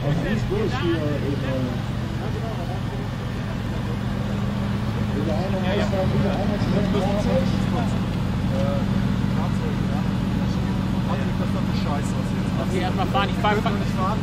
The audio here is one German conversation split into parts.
ist bloß hier in der Einheitsfahrt wieder einmal zusammen. Das ist doch eine Scheiße. Okay, erstmal fahren. Ich fahre nicht fahren.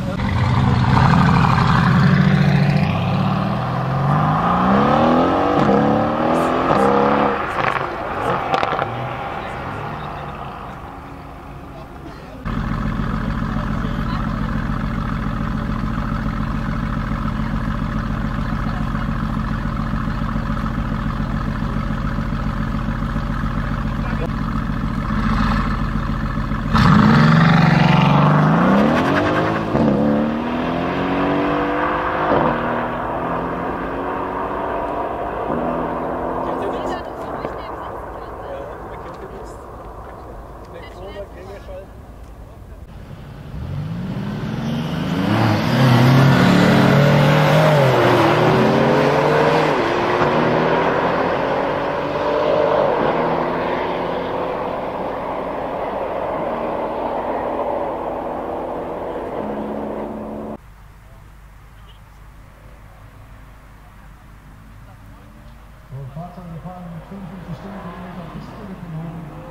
Fahrzeuge fahren 55 Stundenkilometer bis zu den